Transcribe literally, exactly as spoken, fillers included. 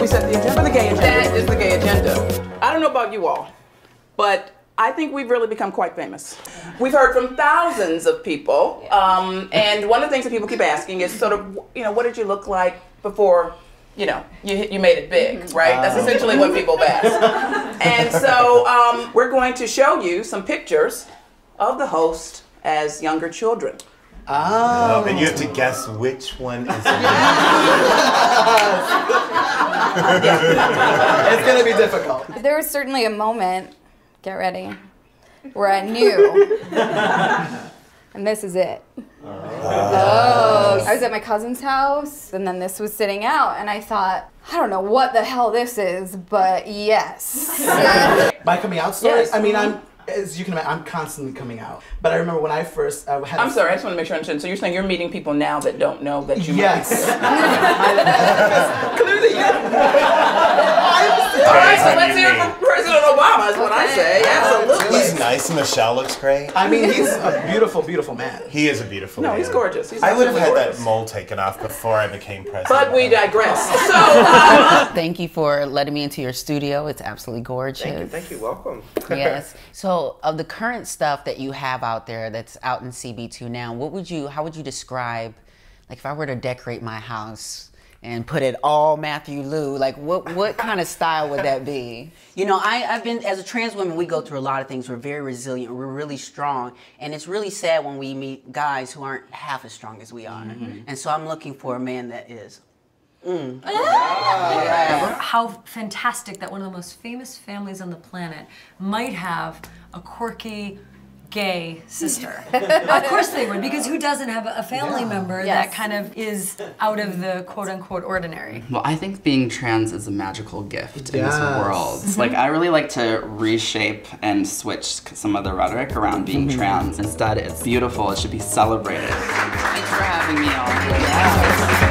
we set the agenda. The gay agenda. That is the gay agenda. I don't know about you all, but I think we've really become quite famous. We've heard from thousands of people, um, and one of the things that people keep asking is sort of, you know, what did you look like before, you know, you you made it big, right? That's essentially what people ask. And so um, we're going to show you some pictures of the host as younger children. Oh. oh. And you have to guess which one is It's gonna be difficult. There was certainly a moment, get ready, where I knew, and this is it. Oh. oh. I was at my cousin's house, and then this was sitting out, and I thought, I don't know what the hell this is, but yes. My coming out story? Yes. I mean, I'm, as you can imagine, I'm constantly coming out. But I remember when I first uh, had... I'm sorry, I just want to make sure I understand. So you're saying you're meeting people now that don't know that you Yes. might be... Clearly, yeah. All right, so let's hear from President Obama is what I say. Absolutely. He's nice and Michelle looks great. I mean, he's a beautiful, beautiful man. He is a beautiful no, man. No, he's gorgeous. He's I would have had gorgeous. that mole taken off before I became president. But we digress. So, uh, thank you for letting me into your studio. It's absolutely gorgeous. Thank you. Thank you. Welcome. Yes. So, of the current stuff that you have out there that's out in C B two now, what would you, how would you describe, like if I were to decorate my house and put it all Matthew Liu, like what what kind of style would that be? You know, I, I've been, as a trans woman, we go through a lot of things. We're very resilient, we're really strong, and it's really sad when we meet guys who aren't half as strong as we are. Mm-hmm. And so I'm looking for a man that is. Mm. Yeah. How fantastic that one of the most famous families on the planet might have a quirky gay sister. Of course they would, because who doesn't have a family yeah. member yes. that kind of is out of the quote-unquote ordinary? Well, I think being trans is a magical gift in yes. this world. Mm-hmm. Like, I really like to reshape and switch some of the rhetoric around being mm-hmm. trans. Instead, it's beautiful. It should be celebrated. Thanks for having me all. Yeah.